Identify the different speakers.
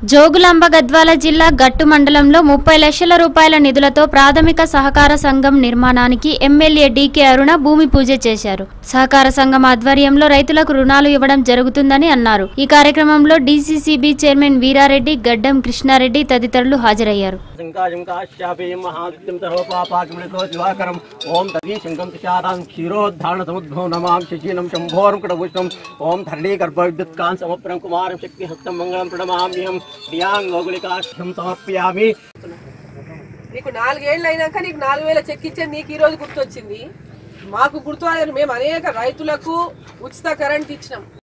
Speaker 1: జోగులాంబ గద్వాల జిల్లా గట్టు మండలంలో 30 లక్షల రూపాయల నిధులతో ప్రాథమిక సహకార సంఘం నిర్మాణానికి ఎమ్మెల్యే డీకే అరుణ భూమి పూజ చేశారు. సహకార సంఘం ఆధ్వర్యంలో రైతులకు రుణాలు ఇవ్వడం జరుగుతుందని అన్నారు. ఈ కార్యక్రమంలో డీసీసీబీ చైర్మన్ వీరారెడ్డి, గడ్డం కృష్ణారెడ్డి తదితరులు హాజరయ్యారు.
Speaker 2: నీకు 4 ఏళ్ళు అయినాక నీకు 4000 చెక్ ఇచ్చేది నీకు ఈ రోజు గుర్తొచ్చింది. మాకు గుర్తు మేము అనేక రైతులకు ఉచిత కరెంట్ ఇచ్చినాం.